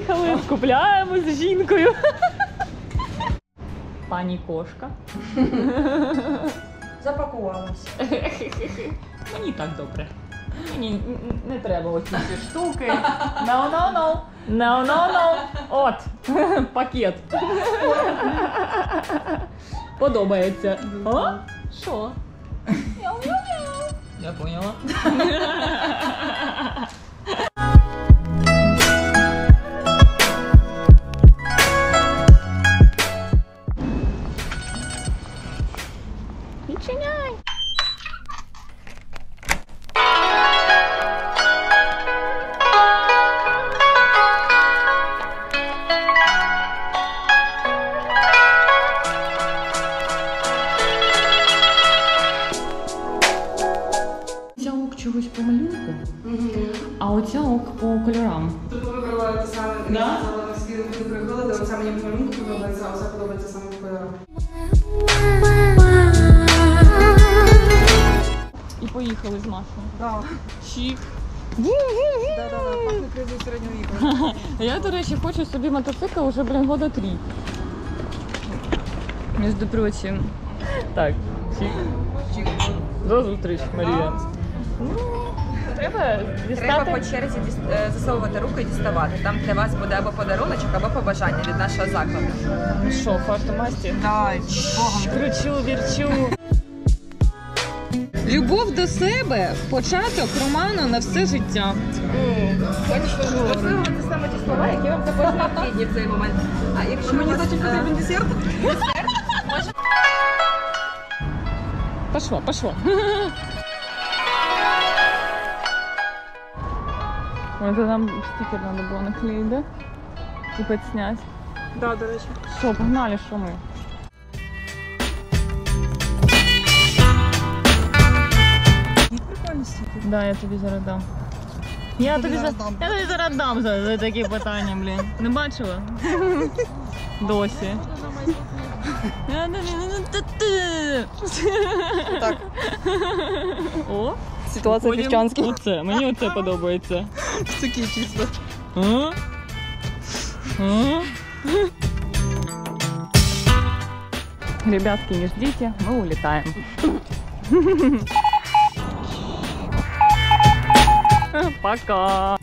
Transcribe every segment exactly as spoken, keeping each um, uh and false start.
приїхали, скупляємо з жінкою. Пані кошка. Запакувалась. Мені так добре. Мені не треба оці всі штуки. No, no, no. No, no, no. От. Пакет. Подобається. О? Що? Я поняла. Відчиняй. Ця ок чогось по малюнку, а оця ок по кольорам. Тут вибрала те саме, Да? скільки приходила, оце мені по малюнку подобається, а оце подобається саме по кольорам. І поїхали з Машою. Да. Чик. Да-да-да, пахне кризою середнього віку. Я, до речі, хочу собі мотоцикл уже, блін, года три. Між прочим. Так, чик. Чик. До зустріч, Марія. Треба Треба по дістати. черзі діс- е, засовувати руку і діставати. Там для вас буде або подаруночок, або побажання від нашого закладу. Ну що, фартомасті? Давай, Богом. Кручу, вірчу. Любов до себе – початок роману на все життя. Можливо, це саме ті слова, які вам також необхідні в цей момент. А якщо Мені у вас, точно е, потрібен десерт? Пошло, пошло. Это нам стикер надо было наклеить, да? И подснять. Да, до речі. Все, погнали, что мы. Ні, прикольний стікер. Да, я тобі зараз дам. Я тобі зараз за... дам. Я тобі зараз дам за, за такі питання, блін. Не бачила? Досі. Так. О, Ситуація ходім. християнська. Оце, мені оце подобається. Такі чисто. А? А? Ребятки, не ждите, мы улетаем. Пока.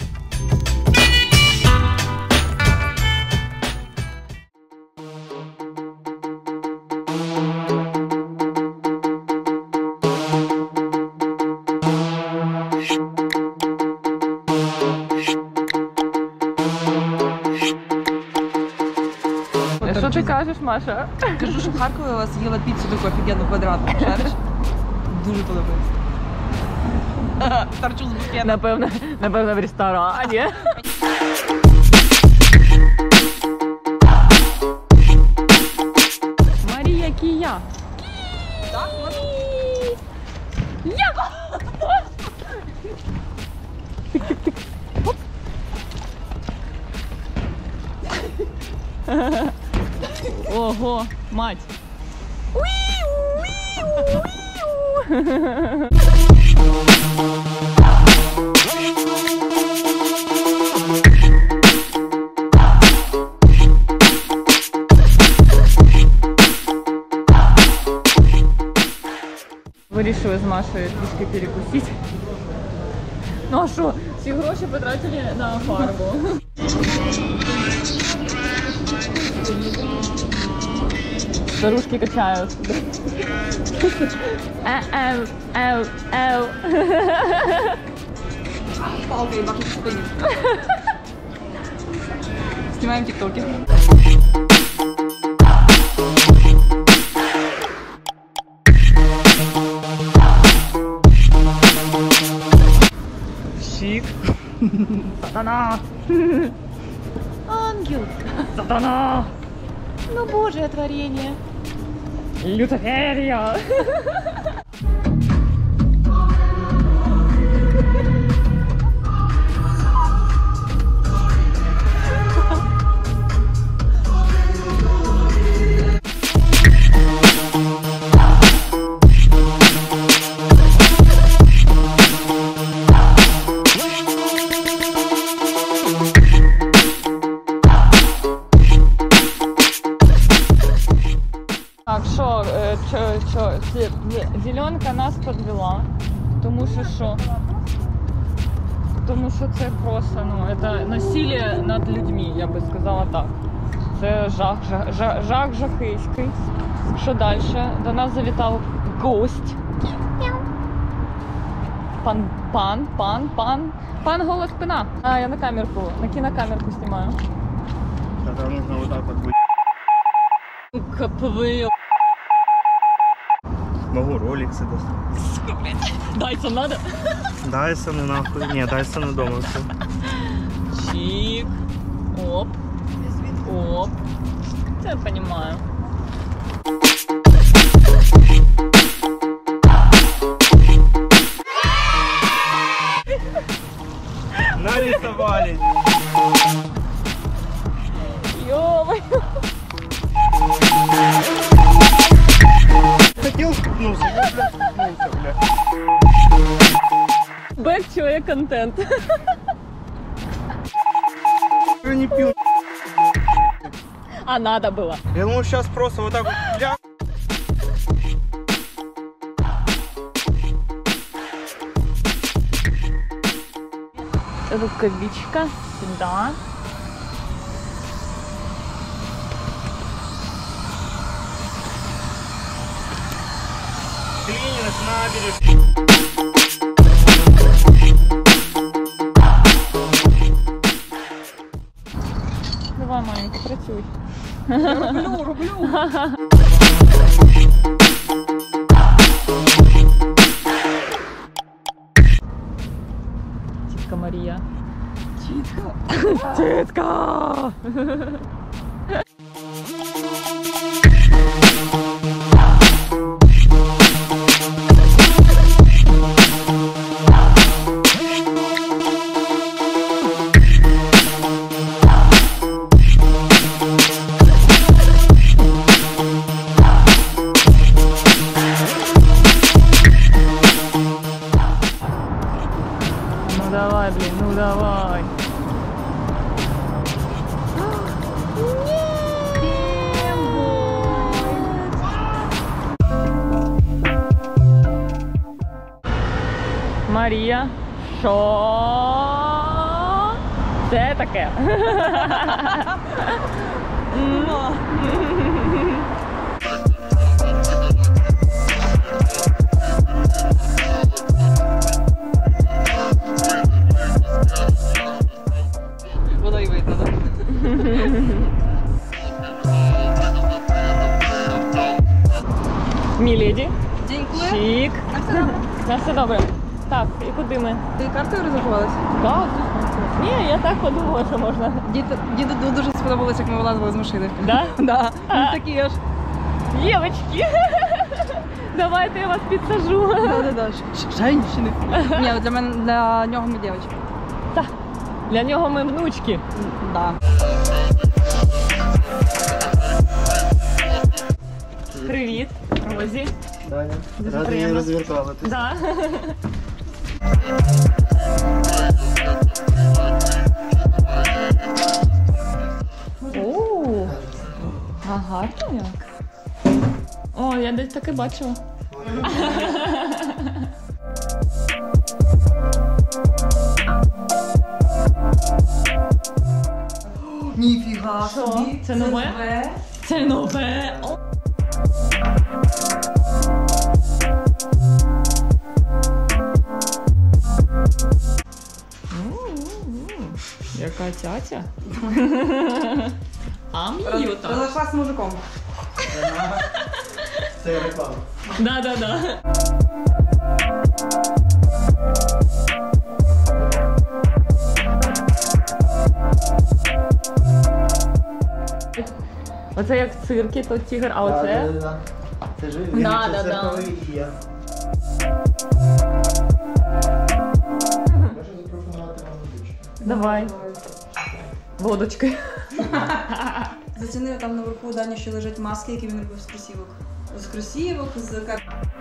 Що ти кажеш, Маша? Кажу, що в Харкові у вас їла піцу таку офігенну квадратну, шариш? Дуже подобається. Торчу з букетом. Напевно, напевно, в ресторані. Марія Кія. Так, можна? Я! Ого, мать. Вирішили з Машою трішки перекусити. Ну а що, всі гроші потратили на фарбу. Старушки качают. Эу, эу, эу. Палка и бахнет в спине. Снимаем тиктоки. Щик. Сатана. Ангел. Сатана. Ну, Божье творение. Люциферия. підвела. Тому що що? Тому що це просто, ну, це насилля над людьми, я би сказала так. Це жах, жах, жах, жах жахиський. Що далі? До нас завітав гость. Пан, пан, пан, пан. Пан голос спина. А, я на камерку, на кинокамерку знімаю. Тогда нужно вот так вот быть. Капви. Могу роликсы достать. Дайсон надо? Дайсоны нахуй. Не, Дайсоны дома все. Чик. Оп. Оп. Це я понимаю. Нарисовали. Ё-моё. Хотел спугнуться, я, блядь, спугнулся, блядь. Бэк человек контент. Я не пил. А надо было. Я думал, сейчас просто вот так вот ля. Рукавичка сюда. Клининг набережной. Давай, маленька, працюй. Роблю, роблю. Тітка Марія. Чітко. Тітка! Ну давай, блин, ну давай. Марія, що це таке? Воно і видно, так? Міледі. Дякую. Чик. А все добре? На все добре. Так, і куди ми? Ти картою розрахувалася? Так, ні, я так подумала, що можна. Діду, діду дуже сподобалось, як ми вилазили з машини. Да? Да. А. Він такий аж. Дівочки, давайте я вас підсажу. Да-да-да. Женщини. Ні, от для мене, для нього ми дівчатки. Так, для нього ми внучки. Да. Привіт, Розі. Даня, Дуже рада приємно. не розвертала. Да. О, а гарно як. О, я десь таке бачила. Ніфіга Що? Це нове? Це нове. О. М-м-м. Яка тятя? А м'юта. Розійшлася з мужиком. Це реклама. Да, да, да. Оце як в циркі, то тігр, а оце? Це живий, Да, це да, да. цирковий і я. Можу запропонувати вам водичку. Давай. Водочки. Зацінив там наверху у Дані, що лежать маски, які він робив з кросівок. З кросівок, з кар...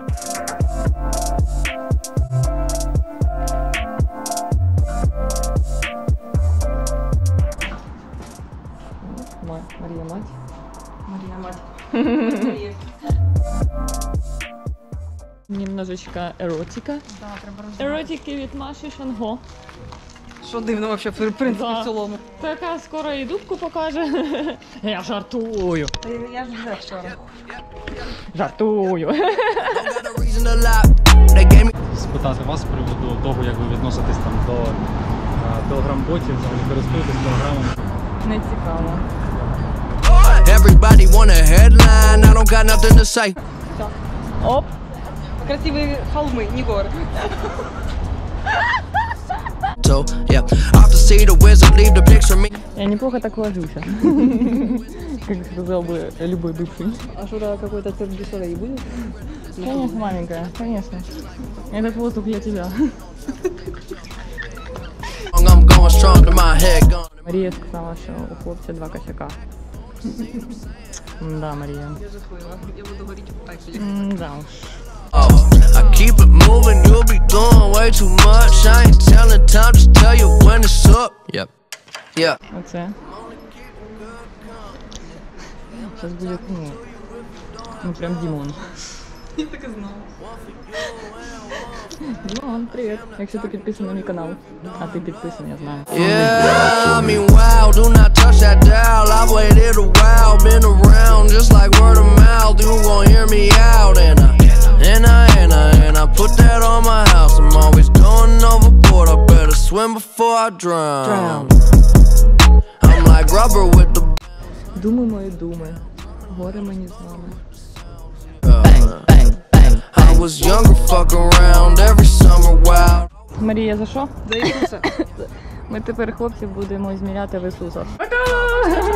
Ма- Марія мать. Марія мать. Марія. Немножко немножечко еротика. Да, треба розуміти. Еротики від Маші Шанго. Що дивно вообще, в принципі, Да. в цілому. Така скоро і дубку покаже. Я жартую. Та я- я ж вже вчора. Жартую. Спитати вас з приводу того, як ви відноситесь там до е, телеграм-ботів, взагалі користуєтесь телеграмом. Не цікаво. Everybody want a headline, I don't got nothing to say. Оп. Красиві холми, не гори. So, yeah, off to see the wizard, leave the picture me. Я неплохо так ложуся. Как сказал бы любой бывший. А що, да, какой-то цирк дю солей буде? Конечно, маленькая, конечно. Этот воздух для тебя. I'm going strong to my head gun. Марія сказала, що у хлопця два косяка. Да, Марія. Я жахлива, я буду горіти так. Да уж. Oh, I keep it moving, you'll be doing way too much. I ain't telling time, just tell you when it's up. Yep. Yeah. Оце. Сейчас будет, ну, ну прям Димон. Я так і знала. Димон, привет. Якщо ти підписаний на мій канал, а ти підписаний, я знаю. Yeah, I mean, wow, do not touch that dial. I've waited a while, been around just like word of mouth. You gon' hear me out, and I, and I, and I, and I put that on my house. I'm always going overboard. I better swim before I drown. Drown. I'm like rubber with the. Думи мої думи, горе мені з вами. I was younger, fuck around every summer wild. Марія, за що? За Ісуса. Ми тепер, хлопці, будемо зміряти в Ісуса. Пока!